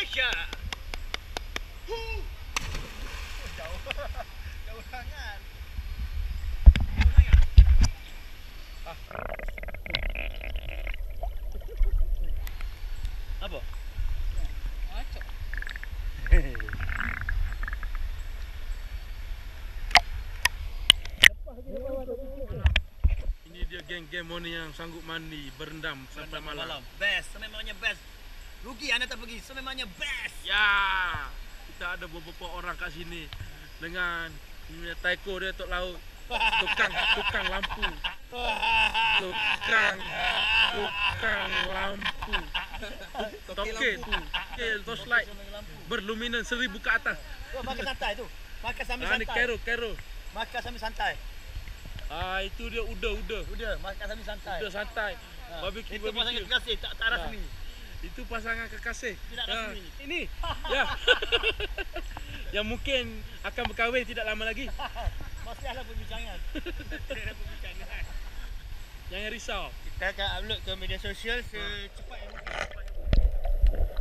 Malaysia. Jauh. Jauh sangat. Apa? Macam. Ini dia geng-geng Moni yang sanggup mandi, berendam sampai malam. Best, sememangnya best. Rugi anda tak pergi, sememangnya best. Ya, kita ada beberapa orang kat sini dengan ini taiko dia tok laut. Tukang lampu. Tukang lampu. Toke tu. Torchlight berluminan 1000 ke atas. Oh, makan santai tu. Makan sambil Ah, ni santai. kero. Makan sambil santai. Ah, itu dia udah. Udah, makan sambil santai. Udah santai. Ha. Barbecue. Itu pasangan kekasih, tak rasmi. Itu pasangan kekasih. Tidak rasmi. Ini. Ya. Yang mungkin akan berkahwin tidak lama lagi. Masih ada perbincangan. Jangan risau. Kita akan upload ke media sosial secepat yang mungkin.